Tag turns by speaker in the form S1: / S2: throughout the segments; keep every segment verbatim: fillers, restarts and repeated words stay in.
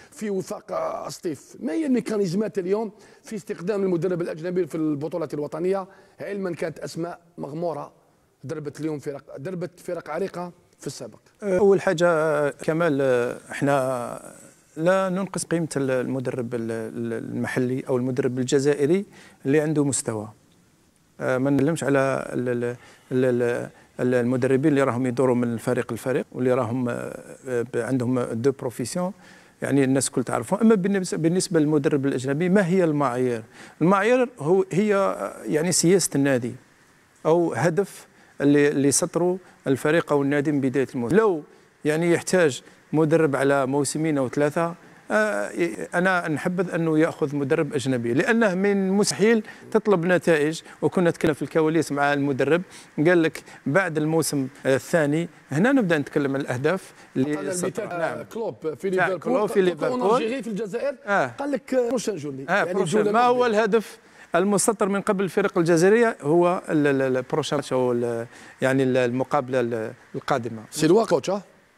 S1: في وفاق سطيف. ما هي الميكانيزمات اليوم في استخدام المدرب الاجنبي في البطولات الوطنيه، علما كانت اسماء مغموره دربت اليوم فرق دربت فرق عريقه في السابق؟
S2: اول حاجه كمال، احنا لا ننقص قيمه المدرب المحلي او المدرب الجزائري اللي عنده مستوى. ما نتكلمش على المدربين اللي راهم يدوروا من فريق لفريق واللي راهم عندهم دو بروفيسيون، يعني الناس كل تعرفهم. اما بالنسبه للمدرب الاجنبي، ما هي المعايير؟ المعايير هو هي يعني سياسه النادي او هدف اللي اللي سطروا الفريق او النادي من بدايه الموسم. لو يعني يحتاج مدرب على موسمين او ثلاثه، انا نحبذ انه ياخذ مدرب اجنبي، لانه من مستحيل تطلب نتائج. وكنا نتكلم في الكواليس مع المدرب، قال لك بعد الموسم الثاني هنا نبدا نتكلم عن الاهداف اللي
S1: سطرها. نعم. كلوب في ليفربول،
S2: كلوب في ليفربول
S1: في الجزائر،
S2: آه.
S1: قال لك بروشان جورني.
S2: آه يعني ما هو الهدف المسطر من قبل الفرق الجزائريه؟ هو البروشان او يعني المقابله القادمه.
S1: سي لوا كوتش.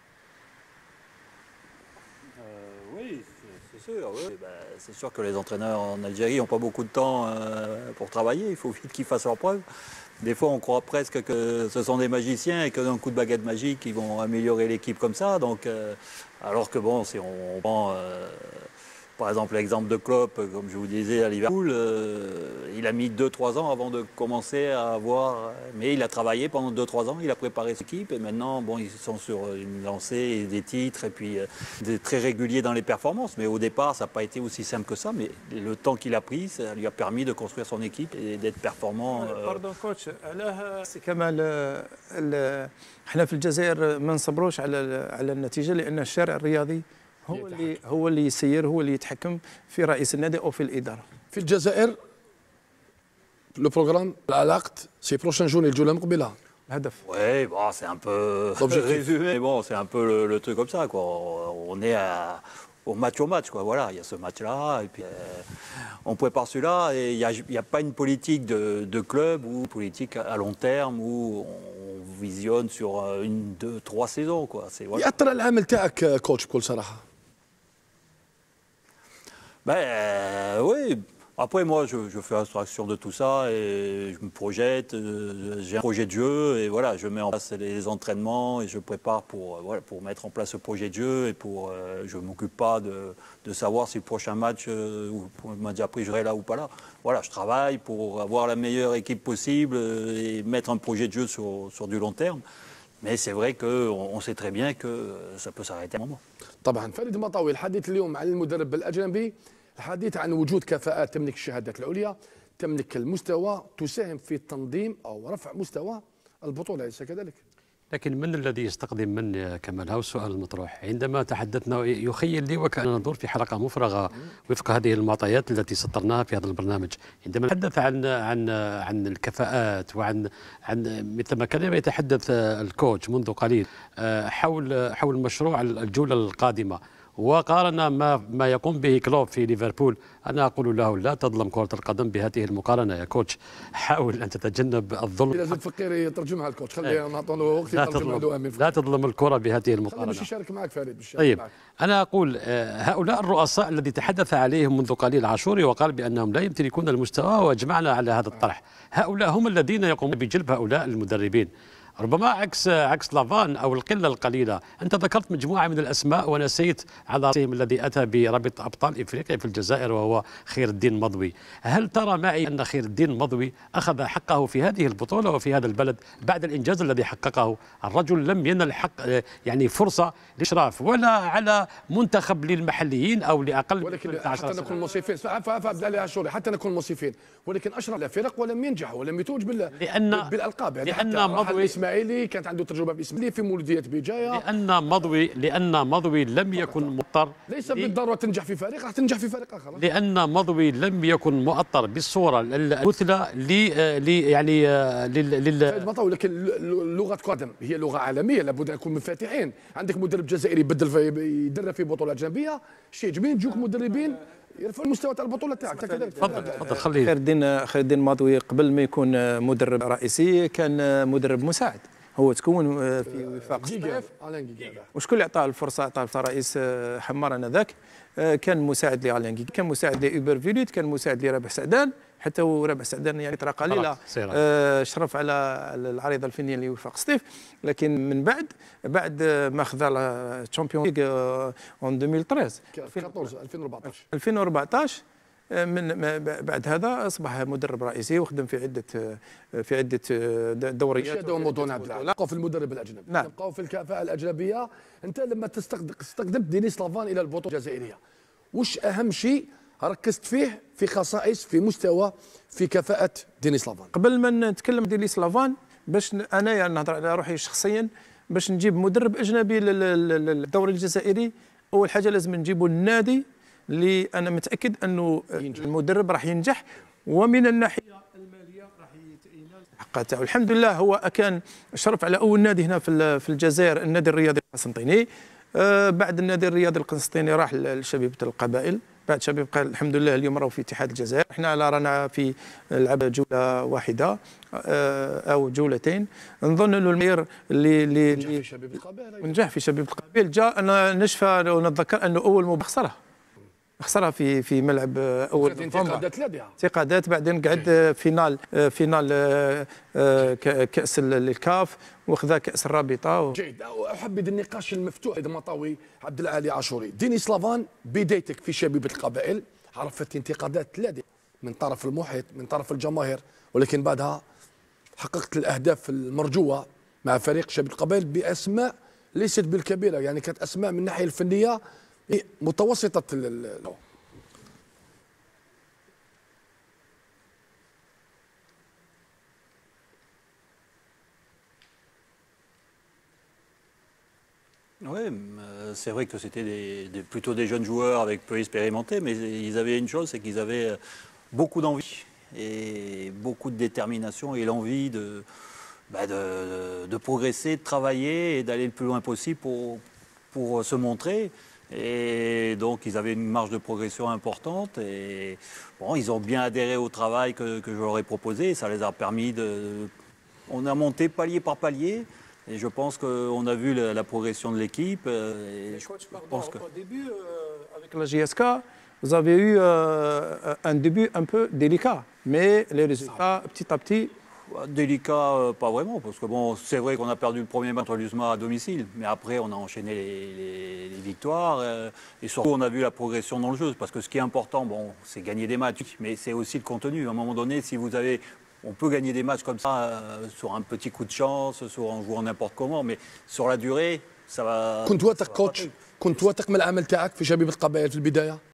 S3: Oui, bah, c'est sûr que les entraîneurs en Algérie n'ont pas beaucoup de temps euh, pour travailler. Il faut vite qu'ils fassent leurs preuves. Des fois, on croit presque que ce sont des magiciens et que d'un coup de baguette magique, ils vont améliorer l'équipe comme ça. Donc, euh, alors que bon, si on prend euh, par exemple l'exemple de Klopp, comme je vous disais à Liverpool, euh, il a mis deux trois ans avant de commencer à avoir. Mais il a travaillé pendant deux trois ans, il a préparé cette équipe et maintenant, bon, ils sont sur une lancée et des titres et puis euh, des, très réguliers dans les performances. Mais au départ, ça n'a pas été aussi simple que ça. Mais le temps qu'il a pris, ça lui a permis de construire son équipe et d'être performant. Euh...
S2: Pardon, coach. C'est كمال احنا في الجزائر ما نصبروش على على النتيجه، لان الشارع الرياضي هو اللي هو اللي يسير، هو اللي يتحكم في رئيس النادي او في الاداره.
S1: في الجزائر لو بروغرام العقد سي بروشان جورني الجوله المقبله.
S2: الهدف.
S3: Oui, bon, c'est un peu résumé, mais bon, c'est un peu le, le truc comme ça, quoi. On est à, au match au match, quoi. Voilà, il y a ce match-là, et puis euh, on prépare celui-là, et il n'y a, a pas une politique de, de club ou politique à long terme où on visionne sur une, deux, trois saisons, quoi. C'est voilà.
S1: يأثر العمل تاعك كوتش بكل صراحه.
S3: Ben euh, oui. Après, moi, je, je fais abstraction de tout ça et je me projette. Euh, j'ai un projet de jeu et voilà, je mets en place les entraînements et je prépare pour, euh, voilà, pour mettre en place ce projet de jeu et pour, euh, je ne m'occupe pas de, de savoir si le prochain match, euh, ou pour le match après, je serai là ou pas là. Voilà, je travaille pour avoir la meilleure équipe possible et mettre un projet de jeu sur, sur du long terme. Mais c'est vrai qu'on on sait très bien que ça peut s'arrêter à un moment.
S1: طبعا فريد مطاوي، الحديث اليوم عن المدرب الأجنبي، الحديث عن وجود كفاءات تملك الشهادات العليا، تملك المستوى، تساهم في تنظيم أو رفع مستوى البطولة، أليس كذلك؟
S4: لكن من الذي يستقدم من يا كمال؟ هو السؤال المطروح. عندما تحدثنا يخيل لي وكأننا ندور في حلقة مفرغة وفق هذه المعطيات التي سطرناها في هذا البرنامج. عندما نتحدث عن عن عن الكفاءات وعن عن مثل ما كان يتحدث الكوتش منذ قليل حول حول مشروع الجولة القادمة، وقارن ما ما يقوم به كلوب في ليفربول، انا اقول له لا تظلم كرة القدم بهذه المقارنة يا كوتش. حاول ان تتجنب الظلم.
S1: لازم فقير يترجمها الكوتش، خليه نعطوا له وقت يترجمها له. امين.
S4: لا تظلم الكرة بهذه المقارنة.
S1: مش يشارك معك فريد.
S4: طيب
S1: معك.
S4: انا اقول هؤلاء الرؤساء الذي تحدث عليهم منذ قليل عاشوري وقال بانهم لا يمتلكون المستوى واجمعنا على هذا الطرح، هؤلاء هم الذين يقومون بجلب هؤلاء المدربين. ربما عكس عكس لافان او القله القليله. انت ذكرت مجموعه من الاسماء ونسيت على راسهم الذي اتى برابطه ابطال افريقيا في الجزائر وهو خير الدين مضوي. هل ترى معي ان خير الدين مضوي اخذ حقه في هذه البطوله وفي هذا البلد بعد الانجاز الذي حققه؟ الرجل لم ينل حق يعني فرصه للاشراف ولا على منتخب للمحليين او لاقل.
S1: ولكن حتى نكون منصفين، عبد الله عاشوري، حتى نكون منصفين، ولكن اشرف على فرق ولم ينجح ولم يتوج بال
S4: لأن
S1: بالالقاب. يعني
S4: لان مضوي
S1: الاسماعيلي كانت عنده تجربه في الاسماعيلي في مولوديه بجايه.
S4: لان مضوي لان مضوي لم يكن مضطر،
S1: ليس بالضروره تنجح في فريق، راح تنجح في فريق اخر.
S4: لان مضوي لم يكن مؤطر بالصوره المثلى ل يعني لل
S1: مطاوي. لكن لغه قدم هي لغه عالميه، لابد ان نكون منفتحين. عندك مدرب جزائري يبدل في يدرب في بطوله اجنبيه، شيء جميل. تجوك مدربين يرفعوا المستوى تاع البطوله تاعك.
S4: تفضل تفضل. خليه
S2: خير الدين خير الدين ماضوي قبل ما يكون مدرب رئيسي كان مدرب مساعد. هو تكون في وفاق
S1: جيجا
S2: سطيف.
S1: الان جيجا.
S2: وشكون اللي عطاه الفرصه؟ عطاه رئيس حمار انذاك، كان مساعد لالان جيجا، كان مساعد لاوبر فيليت، كان مساعد لرابح سعدان، حتى هو رابح سعدان يعني طرا قليله آه شرف على العريضه الفنيه لوفاق سطيف. لكن من بعد بعد ما خذا الشامبيون ليغ اون ألفين وثلاثة عشر
S1: ألفين وأربعطاش
S2: ألفين وأربعطاش من بعد هذا اصبح مدرب رئيسي وخدم في عده في عده دوريات.
S1: هذا هو موضوعنا عبد العال. نبقاو في المدرب الاجنبي،
S2: نعم.
S1: نبقاو في الكفاءه الاجنبيه. انت لما استخدمت دينيس لافان الى البطوله الجزائريه، وش اهم شيء ركزت فيه في خصائص في مستوى في كفاءه دينيس لافان؟
S2: قبل ما نتكلم دينيس لافان، باش انا يعني نهضر على روحي شخصيا، باش نجيب مدرب اجنبي للدوري الجزائري، اول حاجه لازم نجيبوا النادي اللي انا متاكد انه ينجح. المدرب راح ينجح، ومن الناحيه الماليه راح ينال الحق تاعو. الحمد لله هو كان شرف على اول نادي هنا في في الجزائر، النادي الرياضي القسنطيني. آه بعد النادي الرياضي القسنطيني راح لشبيبه القبائل، بعد شبيبه الحمد لله اليوم راهو في اتحاد الجزائر. احنا رانا في لعب جوله واحده آه او جولتين. نظن انه المير اللي اللي
S1: نجح في شبيبه القبائل،
S2: ونجح في شبيبه القبائل. جاء انا نشفى ونتذكر انه اول مباراه خسرها خسرها في في ملعب اول
S1: انتقادات لاذعه،
S2: انتقادات. بعدين قعد فينال فينال كاس الكاف، وخذا كاس الرابطه و...
S1: جيد. احبذ النقاش المفتوح اذا مطاوي عبد العالي عاشوري. دينيس لافان، بدايتك في شبيبه القبائل عرفت انتقادات لاذعه من طرف المحيط، من طرف الجماهير، ولكن بعدها حققت الاهداف المرجوه مع فريق شبيبه القبائل باسماء ليست بالكبيره، يعني كانت اسماء من الناحيه الفنيه متوسطة ال
S3: Oui, c'est vrai que c'était des, des, plutôt des jeunes joueurs avec peu expérimentés, mais ils avaient une chose, c'est qu'ils avaient beaucoup d'envie et beaucoup de détermination et l'envie de, bah de, de progresser, de travailler et d'aller le plus loin possible pour, pour se montrer. Et donc, ils avaient une marge de progression importante et bon, ils ont bien adhéré au travail que, que je leur ai proposé. Ça les a permis de... On a monté palier par palier et je pense qu'on a vu la, la progression de l'équipe. Je pense que...
S2: Au début, euh, avec la J S K, vous avez eu euh, un début un peu délicat, mais les résultats, petit à petit...
S3: Délicat, euh, pas vraiment, parce que bon, c'est vrai qu'on a perdu le premier match contre l'U S M A à domicile, mais après on a enchaîné les, les, les victoires euh, et surtout on a vu la progression dans le jeu, parce que ce qui est important, bon, c'est gagner des matchs, mais c'est aussi le contenu. À un moment donné, si vous avez, on peut gagner des matchs comme ça euh, sur un petit coup de chance, sur en jouant n'importe comment, mais sur la durée, ça va.
S1: كنت واثق كوتش، كنت واثق من العمل تاعك في شبيبه القبائل في البدايه؟